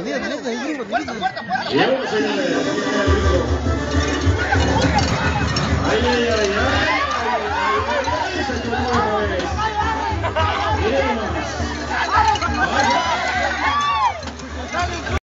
Y ahora se viene el grito. Ay, ay, ay, ay, se tomó otra vez. Miren más.